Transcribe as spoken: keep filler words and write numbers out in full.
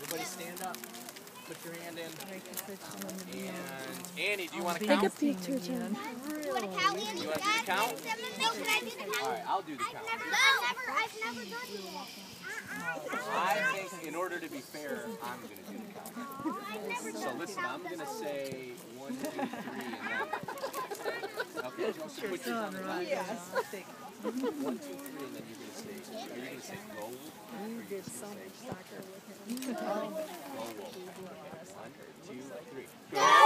Everybody stand up. Put your hand in. And Annie, do you want to Take count? a picture, Jen. You want to count, Annie? You want to do the count? No, can I do the count? All right, I'll do the count. I've never, I've never, I've never done it. I think in order to be fair, I'm going to do the count. So listen, I'm going to say one, two, three, and then... Okay, Joseph, put yours on the right. Yes. One, two, three, and then you're going to say, are you going to say go? You did so much soccer with him. Go, roll. One, two, three. Go!